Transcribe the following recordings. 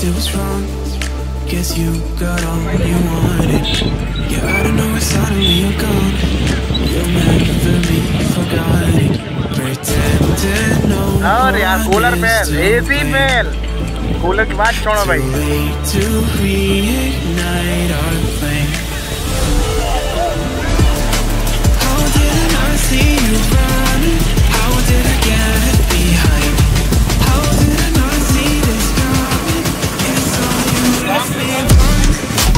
it was wrong. Guess you got all you wanted. Yeah, I don't know where suddenly you're gone. You'll never be forgotten. Pretending no one is cooler की बात छोड़ो भाई। too late to reignite our flame. How did I not see you running? How did I get behind? How did I not see this coming? Guess all you left me behind.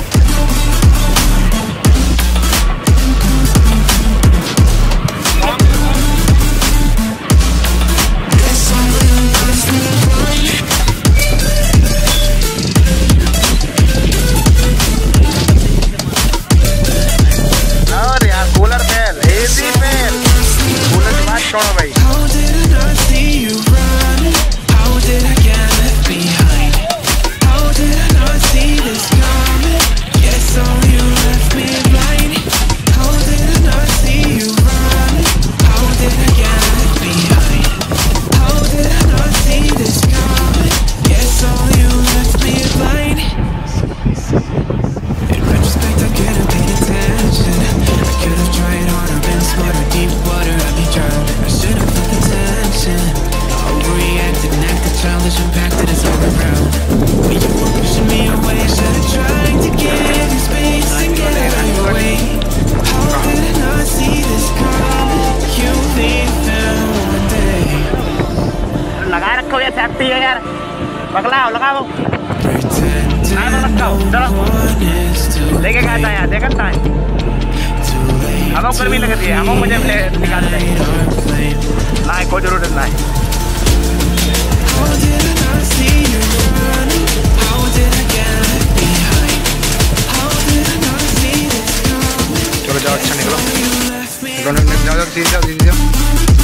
Guess all you left me behind. और यार cooler fail, AC fail, cooler की बात छोड़ो भाई। How did I not see you running? How did I get left behind? How did I not see this coming? Guess all you left me blind. How did I not see you running? How did I get left behind? How did I not see this coming? Guess all you left me blind. In retrospect, I could have paid attention. I could have tried harder, been smarter, deep water, I'd be drowned. I should have felt the tension. Overreacted and acted childish, impacted us all around. When you were pushing me away, I should have tried to give you space and get out of your way. How did I not see this coming? You leave them one day. लगा रखो ये safety है यार, पकड़ाओ लगाओ। Pretending no one is too लेके गया था यार, देखा था। हमें ऊपर भी लगती है, हमें मुझे निकाल दे। ना कोई जरूरत नहीं। How did I not see you running? How did I get left behind? How did I not see this coming? चलो जाओ, अच्छा निकलो। You left me जाओ, जाओ, जाओ,